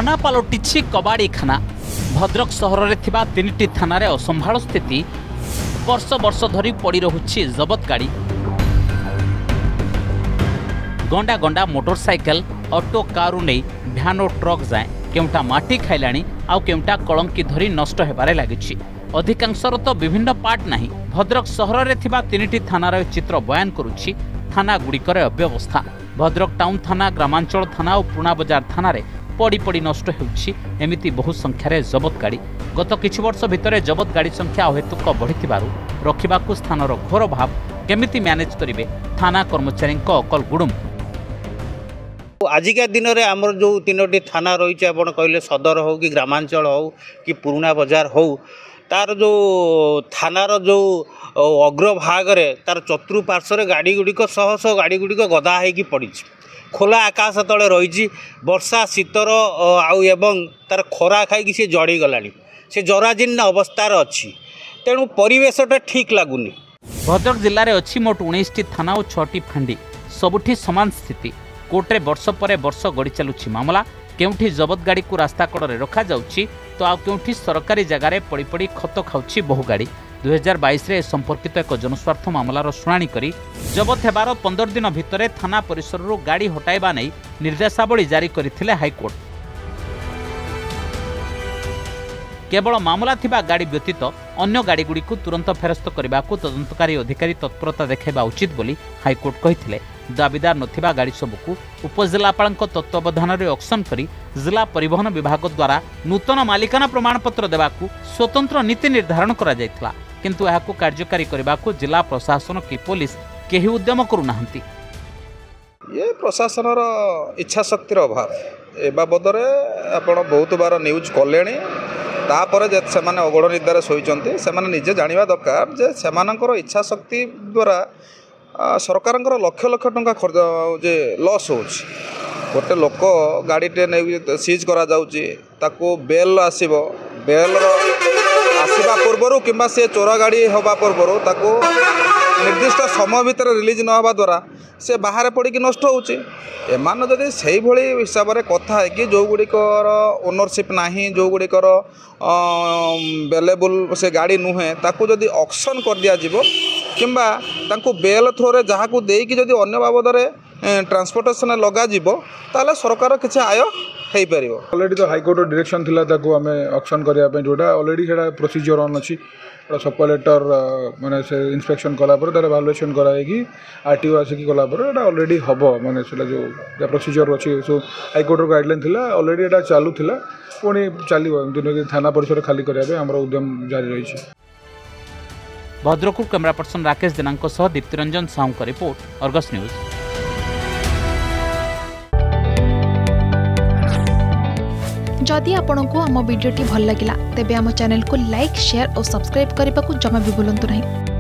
थाना पलटिछि कबाड़ी खाना। भद्रक सहर में थिबा 3टी थाना असंभाल स्थिति। वर्ष वर्ष धरी पड़ी रहुछि जबत गाड़ी। गंडा गंडा मोटरसाइकेल ऑटो कार नहीं भ्यान और ट्रक जाए केउटा माटी खाइलाणी आउ केउटा कलंकी धरी नष्ट हेबारे लागिछि। अधिकांशर तो विभिन्न पार्ट नहीं। भद्रक सहर में थिबा 3टी थानार चित्र बयान करुछि थाना गुड़िकर अव्यवस्था। भद्रक टाउन थाना, ग्रामांचल थाना और पुराना बजार थाना रे पड़ी पड़ी नष्ट होउछि एमिति बहु संख्यार जबत गाड़ी। गत किछु वर्ष भितर जबत गाड़ी संख्या अहेतुक बढ़िथिबारु रखिबाकू स्थानर घोर भाव केमिति मैनेज करिवे थाना कर्मचारी अकल गुडुम। आजिका दिन में आमर जो 3टी थाना रही आप कहले सदर हो कि ग्रामांचल हो कि पुराना बजार हो, तार जो थानार जो अग्रभागे तार चतुर्पार्श्वर गाड़ी गुड़िक शह शह गाड़ी गुड़िक गदा होगी पड़ी खोला आकाश तले रही। वर्षा शीतर आउं तार खरा खाई सी जड़ी गला से जराजीर्ण अवस्थार अच्छी, तेणु परिवेशटा ठीक लगुनि। भद्रक जिले में अच्छी मोट 19टी थाना और 6टी फांडी, सबुठी समान स्थिति। कोर्टे वर्ष पर वर्ष गड़ी चलुछि मामला। केउठी जबत गाड़ी को रास्ता कड़े रखा जाउछि तो आ केउठी सरकारी जगार पड़ी पड़ी खत खाउछि बहु गाड़ी। 2022 रे संपर्कित एक जनस्वार्थ मामलार शुणाणी करी जबत हेबार 15 दिन भितर थाना परिसर गाड़ी हटाइबा नहीं निर्देशावली जारी करथिले हाईकोर्ट। केवल मामला थिबा गाड़ी व्यतीत अन्य गाड़ी गुड़ी को तुरंत फेरस्त करने को तदंतकारी अधिकारी तत्परता देखाइबा उचित बोली हाईकोर्ट कहिथिले। दाबीदार नथिबा गाड़ी सबको उपजिलापाल तत्वावधान में ऑक्शन करी जिला परिवहन विभाग द्वारा नूतन मालिकाना प्रमाणपत्र देवाकू स्वतंत्र नीति निर्धारण करा जायथिला, किंतु एहाकू कार्यकारी करबाकू जिला प्रशासन की पुलिस केही उद्यम करूनाहंती। ये प्रशासन इच्छा शक्तिर अभाव ए बाबदरे आपण बहुत बार न्यूज कलेनी। तापर जे सेमाने अगड़ निदार शोइचंती सेमाने निजे जानिबा दरकार जे सेमानकर इच्छा शक्ति द्वारा सरकारंकर लक्ष लक्ष टंका खर्च जे लॉस होउछि। गोटे लोक गाड़ीटे नहीं सीज करा जाउछि, ताको बेल आसीबो, बेल आसीबा पूर्वरु किंबा से चोरा गाड़ी होबा पूर्वरु ताको निर्दिष्ट समय भितर रिलीज न होबा द्वारा से बाहर पड़ी नष्ट होउछि। एमान जदि सेही भली हिसाब रे कथा है कि जो गुड़िकर ओनरशिप नाही, जो गुड़िकर अवेलेबल से गाड़ी नुहे, ताकू जदि ऑक्शन कर दिया जिवो किंबा तांको बेल थ्रो रे जहा को देई कि जदि अन्य बाबद रे ट्रांसपोर्टेशन लगा जिवो ताले सरकार किछि आय हेई परिबो। ऑलरेडी तो हाईकोर्ट डायरेक्शन थिला ताको हमें ऑक्शन करिया पे जोटा ऑलरेडी सेटा प्रोसीजर ऑन अछि। सब कलेक्टर माने से इंस्पेक्शन कला पर तार वैल्यूएशन कराएगी आरटीओ आसिकी कला पर एटा ऑलरेडी हबो माने सेटा जो प्रोसीजर अछि। सो हाईकोर्ट गाइडलाइन थिला ऑलरेडी एटा चालू थिला, पुणी चलिबो दिन थाना परिसर खाली करिया पे हमर उद्यम जारी रही छै। भद्रकू कैमरा पर्सन राकेश जेनांको सह दीप्तिरंजन साहू का रिपोर्ट, अर्गस न्यूज। जदि आपंक आम भिडी भल लगा तेब आम चैनल को लाइक, शेयर और सब्सक्राइब करने को जमा भी भूलु नहीं।